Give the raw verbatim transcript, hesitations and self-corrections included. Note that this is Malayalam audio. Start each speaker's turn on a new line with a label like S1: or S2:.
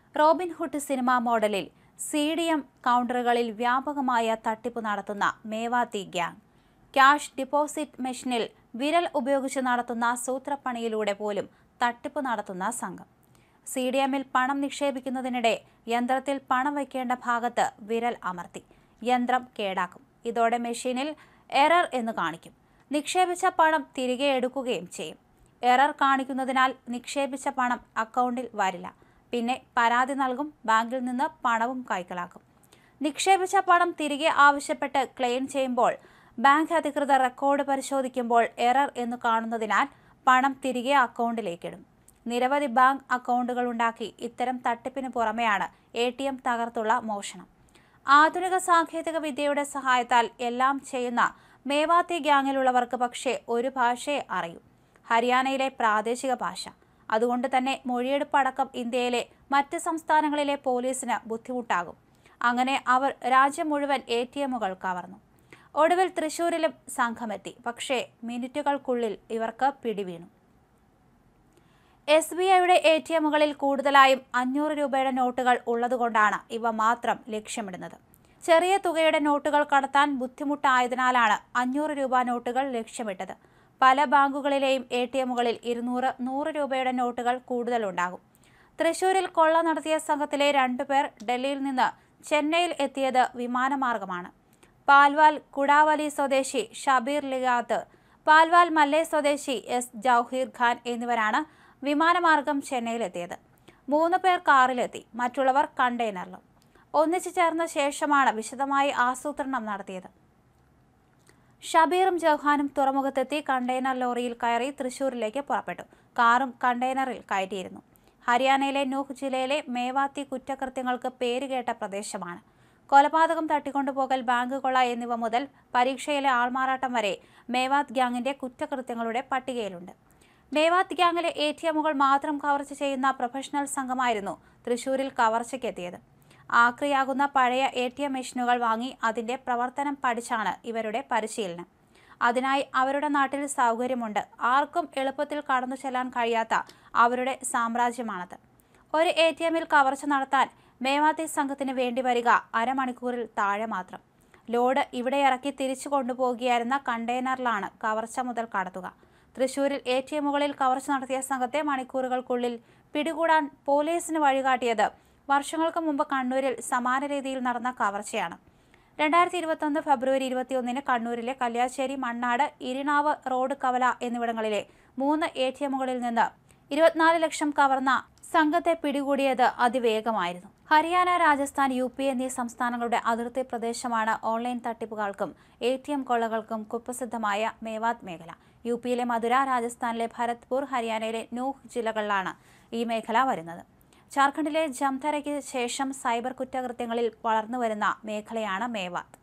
S1: റോബിൻഹുഡ് സിനിമാ മോഡലിൽ സി ഡി എം കൗണ്ടറുകളിൽ വ്യാപകമായ തട്ടിപ്പ് നടത്തുന്ന മേവാത്തി ഗ്യാങ്. ക്യാഷ് ഡിപ്പോസിറ്റ് മെഷീനിൽ വിരൽ ഉപയോഗിച്ച് നടത്തുന്ന സൂത്രപ്പണിയിലൂടെ പോലും തട്ടിപ്പ് നടത്തുന്ന സംഘം. സി ഡി എമ്മിൽ പണം നിക്ഷേപിക്കുന്നതിനിടെ യന്ത്രത്തിൽ പണം വയ്ക്കേണ്ട ഭാഗത്ത് വിരൽ അമർത്തി യന്ത്രം കേടാക്കും. ഇതോടെ മെഷീനിൽ എറർ എന്ന് കാണിക്കും. നിക്ഷേപിച്ച പണം തിരികെ എടുക്കുകയും ചെയ്യും. എറർ കാണിക്കുന്നതിനാൽ നിക്ഷേപിച്ച പണം അക്കൗണ്ടിൽ വരില്ല. പിന്നെ പരാതി നൽകും. ബാങ്കിൽ നിന്ന് പണവും കൈക്കലാക്കും. നിക്ഷേപിച്ച പണം തിരികെ ആവശ്യപ്പെട്ട് ക്ലെയിം ചെയ്യുമ്പോൾ ബാങ്ക് അധികൃതർ റെക്കോർഡ് പരിശോധിക്കുമ്പോൾ എറർ എന്ന് കാണുന്നതിനാൽ പണം തിരികെ അക്കൗണ്ടിലേക്കിടും. നിരവധി ബാങ്ക് അക്കൗണ്ടുകൾ ഉണ്ടാക്കി ഇത്തരം തട്ടിപ്പിന് പുറമെയാണ് എ ടി എം തകർത്തുള്ള മോഷണം. ആധുനിക സാങ്കേതിക വിദ്യയുടെ സഹായത്താൽ എല്ലാം ചെയ്യുന്ന മേവാത്തി ഗ്യാങ്ങിലുള്ളവർക്ക് പക്ഷേ ഒരു ഭാഷയെ അറിയൂ: ഹരിയാനയിലെ പ്രാദേശിക ഭാഷ. അതുകൊണ്ട് തന്നെ മൊഴിയെടുപ്പടക്കം ഇന്ത്യയിലെ മറ്റ് സംസ്ഥാനങ്ങളിലെ പോലീസിന് ബുദ്ധിമുട്ടാകും. അങ്ങനെ അവർ രാജ്യം മുഴുവൻ എ ടി എമ്മുകൾ കവർന്നു. ഒടുവിൽ തൃശൂരിലും സംഘമെത്തി. പക്ഷേ മിനിറ്റുകൾക്കുള്ളിൽ ഇവർക്ക് പിടിവീണു. എസ് ബി ഐയുടെ എ ടി എമ്മുകളിൽ കൂടുതലായും അഞ്ഞൂറ് രൂപയുടെ നോട്ടുകൾ ഉള്ളതുകൊണ്ടാണ് ഇവ മാത്രം ലക്ഷ്യമിടുന്നത്. ചെറിയ തുകയുടെ നോട്ടുകൾ കടത്താൻ ബുദ്ധിമുട്ടായതിനാലാണ് അഞ്ഞൂറ് രൂപ നോട്ടുകൾ ലക്ഷ്യമിട്ടത്. പല ബാങ്കുകളിലെയും എ ടി എമ്മുകളിൽ ഇരുന്നൂറ്, നൂറ് രൂപയുടെ നോട്ടുകൾ കൂടുതലുണ്ടാകും. തൃശൂരിൽ കൊള്ള നടത്തിയ സംഘത്തിലെ രണ്ടുപേർ ഡൽഹിയിൽ നിന്ന് ചെന്നൈയിൽ എത്തിയത് വിമാനമാർഗമാണ്. പാൽവാൽ കുടാവലി സ്വദേശി ഷബീർ ലിയാത്ത്, പാൽവാൽ മല്ലേ സ്വദേശി എസ് ജൗഹീർ ഖാൻ എന്നിവരാണ് വിമാനമാർഗം ചെന്നൈയിലെത്തിയത്. മൂന്ന് പേർ കാറിലെത്തി, മറ്റുള്ളവർ കണ്ടെയ്നറിലും. ഒന്നിച്ചു ചേർന്ന ശേഷമാണ് വിശദമായി ആസൂത്രണം നടത്തിയത്. ഷബീറും ജൗഹാനും തുറമുഖത്തെത്തി കണ്ടെയ്നർ ലോറിയിൽ കയറി തൃശൂരിലേക്ക് പുറപ്പെട്ടു. കാറും കണ്ടെയ്നറിൽ കയറ്റിയിരുന്നു. ഹരിയാനയിലെ നൂഹ് ജില്ലയിലെ മേവാത്തി കുറ്റകൃത്യങ്ങൾക്ക് പേരുകേട്ട പ്രദേശമാണ്. കൊലപാതകം, തട്ടിക്കൊണ്ടുപോകൽ, ബാങ്ക് കൊള്ള എന്നിവ മുതൽ പരീക്ഷയിലെ ആൾമാറാട്ടം വരെ മേവാത്ത് ഗ്യാങ്ങിന്റെ കുറ്റകൃത്യങ്ങളുടെ പട്ടികയിലുണ്ട്. മേവാത്ത് ഗ്യാങ്ങിലെ എ ടി എമ്മുകൾ മാത്രം കവർച്ച ചെയ്യുന്ന പ്രൊഫഷണൽ സംഘമായിരുന്നു തൃശൂരിൽ കവർച്ചയ്ക്കെത്തിയത്. ആക്രിയാകുന്ന പഴയ എ ടി എം മെഷീനുകൾ വാങ്ങി അതിന്റെ പ്രവർത്തനം പഠിച്ചാണ് ഇവരുടെ പരിശീലനം. അതിനായി അവരുടെ നാട്ടിൽ സൗകര്യമുണ്ട്. ആർക്കും എളുപ്പത്തിൽ കടന്നു ചെല്ലാൻ കഴിയാത്ത അവരുടെ സാമ്രാജ്യമാണത്. ഒരു എ ടി എമ്മിൽ കവർച്ച നടത്താൻ മേവാത്തി സംഘത്തിന് വേണ്ടി വരിക അരമണിക്കൂറിൽ താഴെ മാത്രം. ലോഡ് ഇവിടെ ഇറക്കി തിരിച്ചു കൊണ്ടുപോകുകയായിരുന്ന കണ്ടെയ്നറിലാണ് കവർച്ച മുതൽ കടത്തുക. തൃശൂരിൽ എ ടി എമ്മുകളിൽ കവർച്ച നടത്തിയ സംഘത്തെ മണിക്കൂറുകൾക്കുള്ളിൽ പിടികൂടാൻ പോലീസിന് വഴികാട്ടിയത് വർഷങ്ങൾക്ക് മുമ്പ് കണ്ണൂരിൽ സമാന രീതിയിൽ നടന്ന കവർച്ചയാണ്. രണ്ടായിരത്തി ഇരുപത്തൊന്ന് ഫെബ്രുവരി ഇരുപത്തിയൊന്നിന് കണ്ണൂരിലെ കല്യാശ്ശേരി, മണ്ണാട്, ഇരിണാവ് റോഡ്, കവല എന്നിവിടങ്ങളിലെ മൂന്ന് എ ടി എമ്മുകളിൽ നിന്ന് ഇരുപത്തിനാല് ലക്ഷം കവർന്ന സംഘത്തെ പിടികൂടിയത് അതിവേഗമായിരുന്നു. ഹരിയാന, രാജസ്ഥാൻ, യു പി എന്നീ സംസ്ഥാനങ്ങളുടെ അതിർത്തി പ്രദേശമാണ് ഓൺലൈൻ തട്ടിപ്പുകൾക്കും എ ടി എം കൊള്ളകൾക്കും കുപ്രസിദ്ധമായ മേവാത്ത് മേഖല. യു പിയിലെ മധുര, രാജസ്ഥാനിലെ ഭരത്പൂർ, ഹരിയാനയിലെ നൂഹ് ജില്ലകളിലാണ് ഈ മേഖല വരുന്നത്. ജാർഖണ്ഡിലെ ജംതരയ്ക്ക് ശേഷം സൈബർ കുറ്റകൃത്യങ്ങളിൽ വളർന്നുവരുന്ന മേഖലയാണ് മേവാത്ത്.